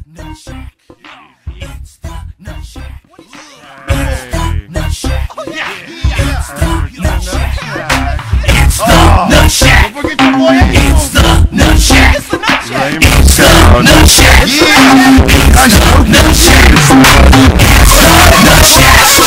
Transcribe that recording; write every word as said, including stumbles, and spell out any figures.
Nutshack. It's the Nutshack. It's the Nutshack. It's the Nutshack. It's the Nutshack. It's the Nutshack. It's the Nutshack. It's the Nutshack. It's the Nutshack. It's the Nutshack.